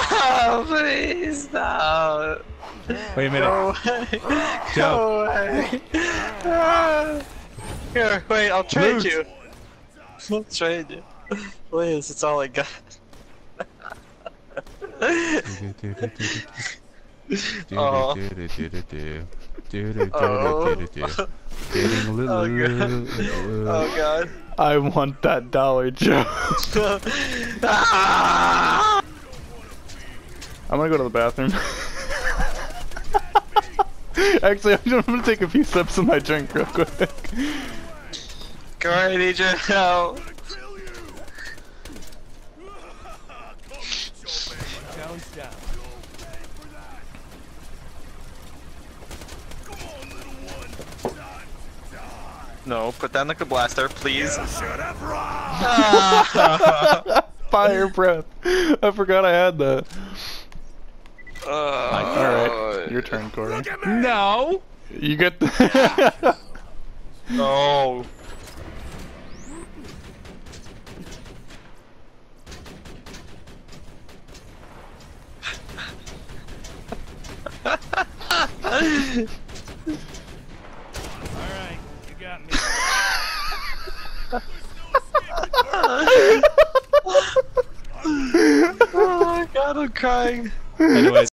No, please, no. Wait a minute. Go away. Joe. Go away. Here, wait, I'll trade you. I'll trade you. Please, it's all I got. Oh. Getting a little. Oh god. I want that dollar, Joe. Ah! I'm gonna go to the bathroom. Actually, I'm gonna take a few sips of my drink real quick. Corey, I need your help. No, put down the blaster, please. Fire breath. I forgot I had that. Alright, your turn, Corey. No. You get the. No. Alright, you got me. Oh my god, I'm crying. Anyways.